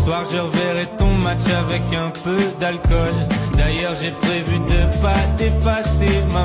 soir je reverrai ton match avec un peu d'alcool. D'ailleurs j'ai prévu de pas dépasser ma